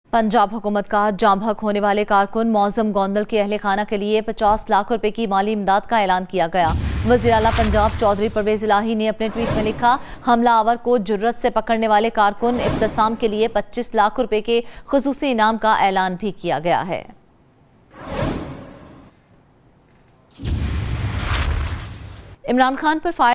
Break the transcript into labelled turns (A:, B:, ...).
A: पंजाब हुकूमत का जांभक होने वाले कारकुन मौजम गोंदल के अहले खाना के लिए 50 लाख रुपए की माली इमदाद का ऐलान किया गया। वज़ीर आला पंजाब चौधरी परवेज इलाही ने अपने ट्वीट में लिखा, हमला आवर को जुर्रत से पकड़ने वाले कारकुन इब्तिसाम के लिए 25 लाख रुपए के खुसूसी इनाम का ऐलान भी किया गया है। इमरान खान पर